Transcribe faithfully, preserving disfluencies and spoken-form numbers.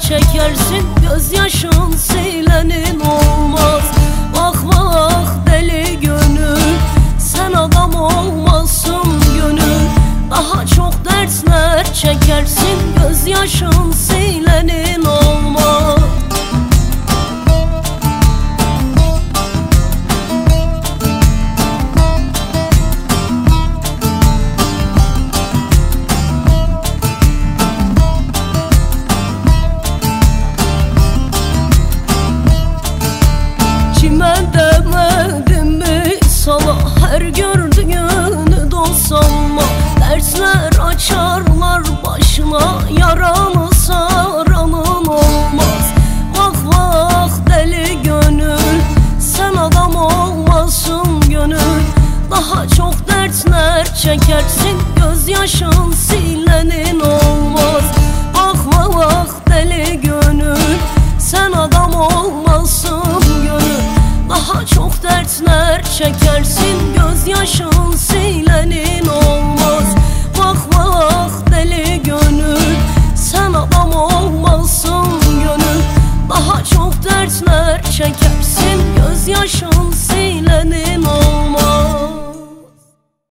çekersin, gözyaşın silenin olmaz. Bak bak deli gönül, sen adam olmasın gönül. Daha çok dersler çekersin, gözyaşın silenin olmaz. Kime demedim mi sana, her gördüğünü dost sanma. Dersler açarlar başına, yaranı saranın olmaz. Bak bak deli gönül, sen adam olmasın gönül. Daha çok dertler çekersin, gözyaşın silenin olmaz. Bak bak deli gönül, sen adam olmasın gönül. Daha çok dertler çekersin, gözyaşın silenin olmaz. Bak bak deli gönül, sen adam olmasın gönül. Daha çok dertler çekersin, gözyaşın